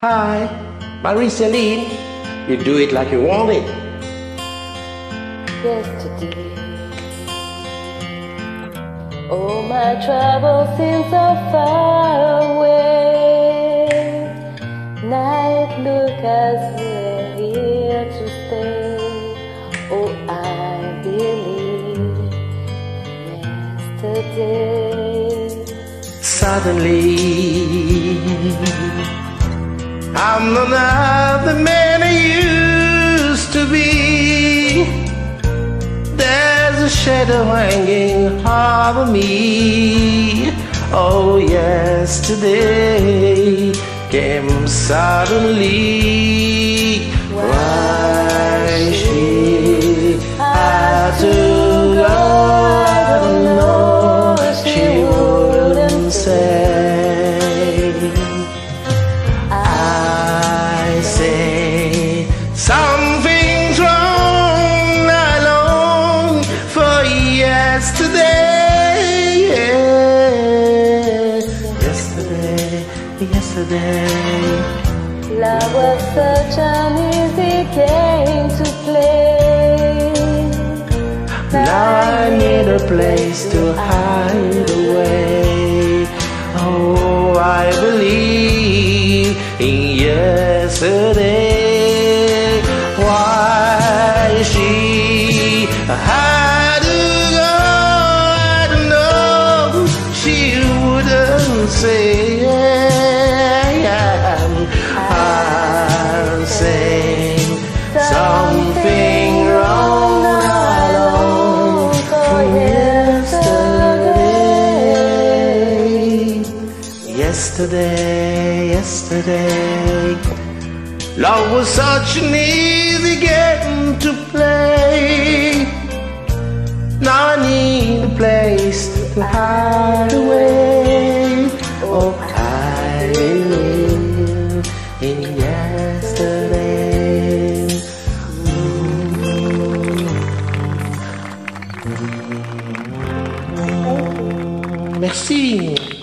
Hi, Marie-Céline, you do it like you want it. Yesterday, all my troubles seem so far away. Night look as we're here to stay. Oh, I believe yesterday. Suddenly, I'm not the man I used to be. There's a shadow hanging over me. Oh, yesterday came suddenly. Why she had to go, I don't know. She wouldn't say. Something's wrong, I long for yesterday. Yesterday. Love was such an easy game to play. Now I need a place to hide away. Oh, I believe in yesterday. Why she had to go, I don't know. She wouldn't say. I'm saying something wrong. I long for yesterday. Love was such an easy game to play. Now I need a place to hide away. Oh, I live in yesterday. Merci.